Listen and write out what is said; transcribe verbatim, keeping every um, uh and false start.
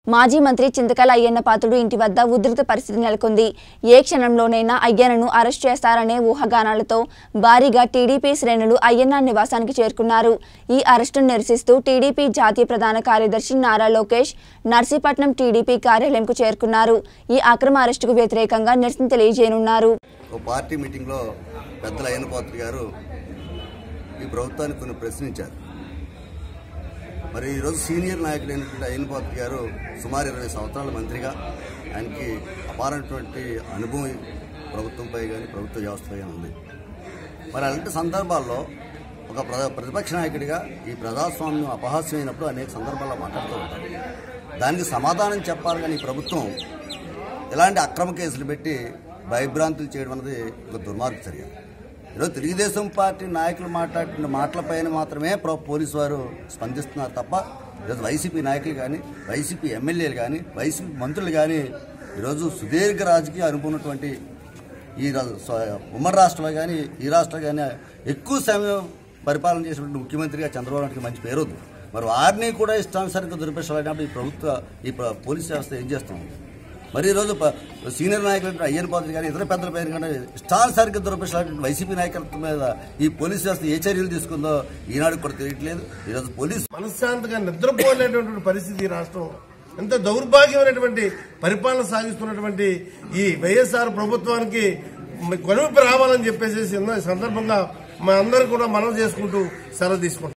మాజీ మంత్రి చింతకాయల అయ్యన్న పాత్రుడు ఇంటి వద్ద ఉధృత పరిస్థితి నెలకొంది. ఏ క్షణంలోనైనా అయ్యన్నను అరెస్ట్ చేస్తారనే ఊహాగానాలతో భారీగా టీడీపీ శ్రేణులు అయ్యన్న నివాసానికి చేరుకున్నారు. ఈ అరెస్టును నిరసిస్తూ టీడీపీ జాతీయ ప్రధాన కార్యదర్శి నారా లోకేష్ నర్సీపట్నం టీడీపీ కార్యాలయంకు చేరుకున్నారు. ఈ అక్రమ అరెస్టుకు వ్యతిరేకంగా నిరసన తెలియజేయనున్నారు. పార్టీ మీటింగ్ లో పెద్దల అయ్యన్న పాత్రుడు గారు ఈ ప్రభుత్వాన్ని కొన్ని ప్రశ్నించారు. మరి ఈరోజు సీనియర్ నాయకుడైనటువంటి అయ్యన్న పాత్రుడు గారు సుమారు ఇరవై సంవత్సరాల మంత్రిగా ఆయనకి అపారమైనటువంటి అనుభవం ప్రభుత్వంపై కానీ ప్రభుత్వ వ్యవస్థపై కానీ ఉంది. మరి అలాంటి సందర్భాల్లో ఒక ప్రతిపక్ష నాయకుడిగా ఈ ప్రజాస్వామ్యం అపహాస్యమైనప్పుడు అనేక సందర్భాల్లో మాట్లాడుతూ ఉంటారు. దానికి సమాధానం చెప్పాలి కానీ ప్రభుత్వం ఇలాంటి అక్రమ కేసులు పెట్టి భయభ్రాంతులు చేయడం అనేది ఒక దుర్మార్గ చర్య. ఈరోజు తెలుగుదేశం పార్టీ నాయకులు మాట్లాడుతున్న మాటలపైన మాత్రమే పోలీసు వారు స్పందిస్తున్నారు తప్ప ఈరోజు వైసీపీ నాయకులు కానీ వైసీపీ ఎమ్మెల్యేలు కానీ వైసీపీ మంత్రులు కానీ ఈరోజు సుదీర్ఘ రాజకీయ అనుకున్నటువంటి ఈ ఉమ్మడి రాష్ట్రంలో కానీ ఈ రాష్ట్రంలో కానీ ఎక్కువ సమయం పరిపాలన చేసినటువంటి ముఖ్యమంత్రిగా చంద్రబాబు నాయుడుకి మంచి పేరు ఉంది. మరి వారిని కూడా ఇష్టానుసారంగా దుర్పేక్షాలైనప్పుడు ఈ ప్రభుత్వ ఈ పోలీస్ వ్యవస్థ ఏం చేస్తాం? మరి ఈరోజు సీనియర్ నాయకులు అయ్యన్న పాత్రుడు కానీ ఇతర పెద్దల పేరు కానీ ఇష్టానుసారంగా దుర్పేక్షాలైనటువంటి వైసీపీ నాయకత్వం మీద ఈ పోలీస్ వ్యవస్థ ఏ చర్యలు తీసుకుందో ఈనాడు కూడా తెలియట్లేదు. ఈరోజు పోలీసు మనశ్శాంతిగా నిద్రపోలేటువంటి పరిస్థితి ఈ రాష్ట్రం ఎంత దౌర్భాగ్యమైనటువంటి పరిపాలన సాగిస్తున్నటువంటి ఈ వైఎస్ఆర్ ప్రభుత్వానికి కొలువుపు రావాలని చెప్పేసి సందర్భంగా మా అందరూ కూడా మనవి చేసుకుంటూ సెలవు తీసుకుంటాం.